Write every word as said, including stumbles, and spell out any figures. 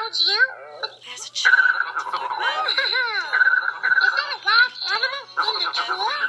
told you. There's a child. Is that a live animal in the toy?